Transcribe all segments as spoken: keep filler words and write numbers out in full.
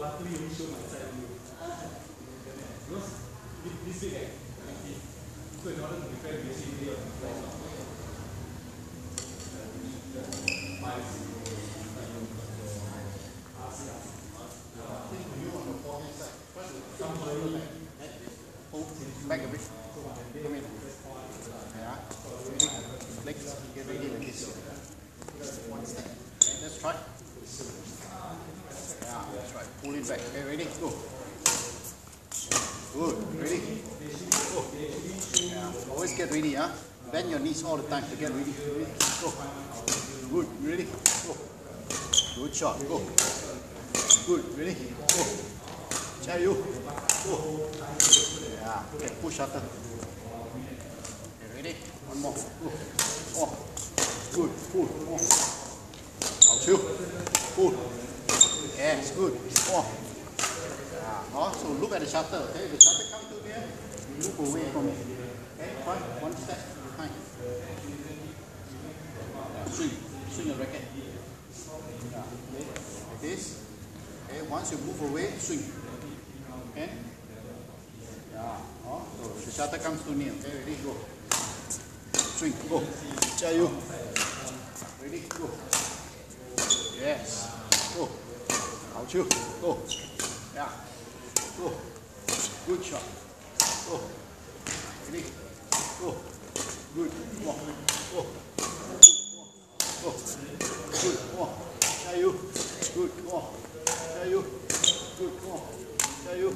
Back a bit. Come in. Yeah. Legs. Get ready like this. One step. Okay, let's try. Yeah, that's right. Pull it back. Okay, ready? Go. Good. Ready? Go. Yeah. Always get ready, huh? Bend your knees all the time to get ready. Ready? Go. Good. Ready? Go. Good shot. Go. Good. Ready? Go. Chai you. Go. Yeah. Okay, push shutter. Okay, ready? One more. Go. Oh. Good. Pull. Oh. Out you. Pull. Yes, good. Oh. Yeah. Oh, so look at the shutter. Okay, the shutter comes to here, you move away from it. Okay, front, one step behind. Yeah. Swing. Swing your racket. Yeah. Okay. Like this. Okay, once you move away, swing. Okay? Yeah. Oh, so the shutter comes to near. Okay, ready, go. Swing, go. Chai you. Ready, go. Yes. Go. Out you. Go. Yeah. Go. Good shot. Go. Ready. Go. Good. Walk. Go. Go. Good. Walk. Chai you. Good. Walk. Chai you. Good. Walk. Chai you.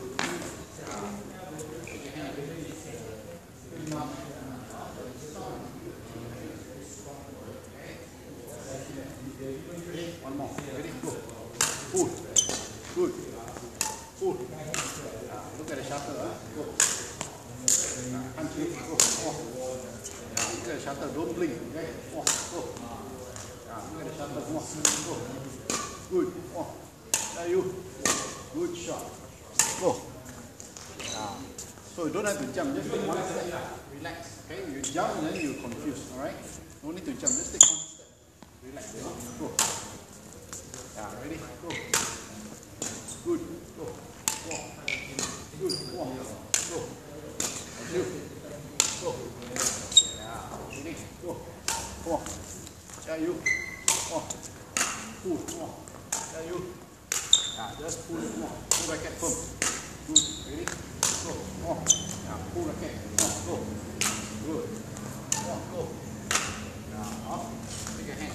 One more. Ready? Go. Pull. Good. Pull. Yeah. Look at the shutter. Huh? Go. Yeah. Punch it. Go. Oh. Yeah. Look at the shutter. Don't blink. Okay. Oh. Go. Yeah. Look at the shutter. Oh. Go. Good. Oh. There you. Good shot. Go. Yeah. So you don't have to jump. Just take one step. Relax. Okay. You jump and then you confuse. All right. No need to jump. Just take one step. Relax. Go. Yeah, ready? Go. Good. Go. Walk. Good. Walk. Go. Two. Go. Yeah. Ready? Go. Walk. Chai you. Walk. Pull. Walk. Chai you. Yeah, just pull. Walk. Pull racket firm. Good. Ready? Go. Walk. Yeah, pull racket. Walk. Go. Good. Walk. Go. Yeah. Up. Take a hand.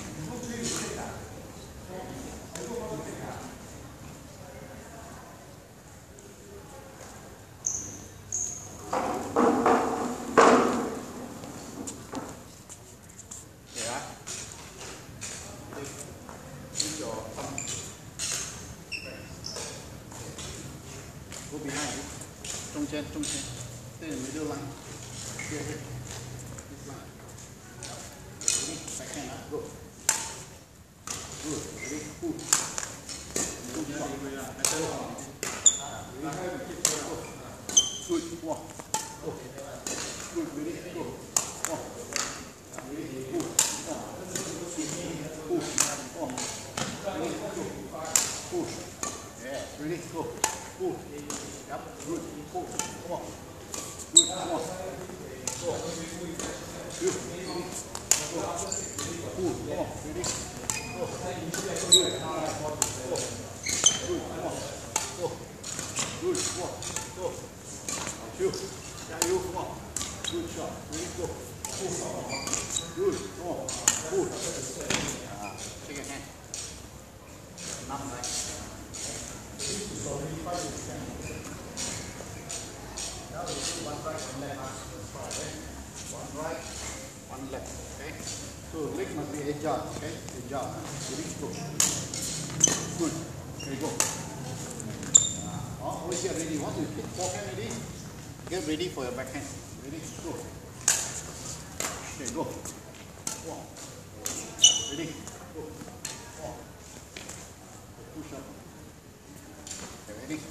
Go behind it. 中间，中间。Stay in the middle line. Here, here. This line. Ready? Backhand, huh? Go. Good. Ready? Pull. Good shot. Go. Good. Walk. Go. Good. Ready? Go. Walk. Ready? Pull. Walk. Pull. Walk. Ready? Go. Push. Yeah. Ready? Go. Pull. Yep. Good. Pull. Walk. Good. Walk. Go. Good. Ready? Go. Pull. Walk. Ready? Go. Good. Go. Good. Walk. Go. Good. Walk. Go. Two. Yeah, you. Walk. Good shot. Ready? Go. Pull. Good. Walk. Pull. Yeah. Take a hand. Not right. Now we do one right, one left. One right, one left. Okay. So leg must be agile. Okay. Agile. Ready? Go. Good. Okay. Go. Uh, always get ready. Once you hit forehand ready, get ready for your backhand. Ready? Go. Okay. Go. Walk. Ready? Go. Walk. Push up. Ready?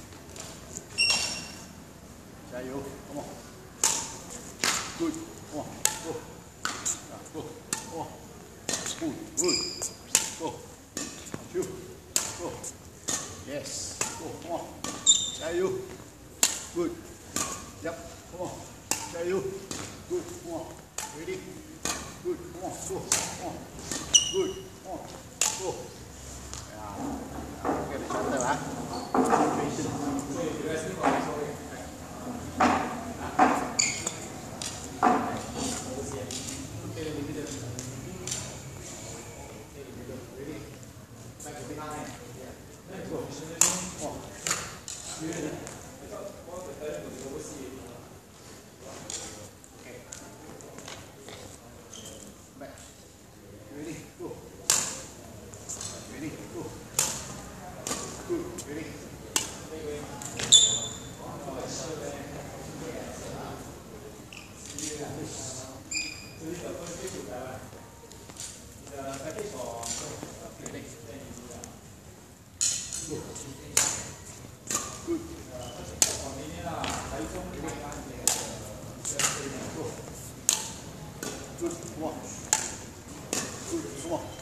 Chai you. Come on. Good. Come on. Go. Yeah, go. Come on. Good. Good. Go. Two. Go. Yes. Go, come on. 加油 Good. Yep. Come on. 加油 Good. Come on. Ready. Good. Come on. Go. Come on. Good. Come on. Go. Yeah. Look at the shutter, huh? Back. Ready, go. Ready, go. Good, ready. Good. Good, come on. Good, come on.